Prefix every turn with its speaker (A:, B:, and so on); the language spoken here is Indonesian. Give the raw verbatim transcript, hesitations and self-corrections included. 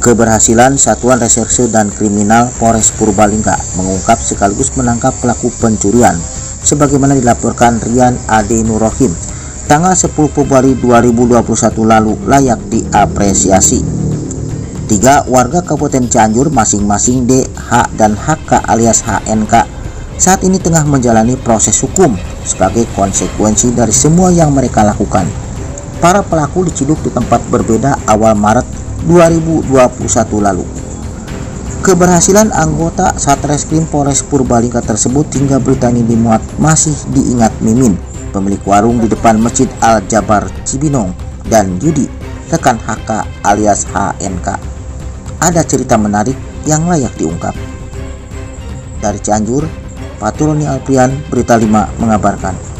A: Keberhasilan Satuan Reserse dan Kriminal Polres Purbalingga mengungkap sekaligus menangkap pelaku pencurian sebagaimana dilaporkan Rian Ade Nurrohim tanggal sepuluh Februari dua ribu dua puluh satu lalu layak diapresiasi. Tiga warga Kabupaten Cianjur masing-masing D, H, dan H K alias H N K saat ini tengah menjalani proses hukum sebagai konsekuensi dari semua yang mereka lakukan. Para pelaku diciduk di tempat berbeda awal Maret dua ribu dua puluh satu lalu. Keberhasilan anggota Satreskrim Polres Purbalingga tersebut hingga berita ini dimuat masih diingat Mimin, pemilik warung di depan Masjid Al-Jabar Cibinong, dan Yudi, rekan H K alias H N K. Ada cerita menarik yang layak diungkap. Dari Cianjur, Paturoni Alprian, Berita lima mengabarkan.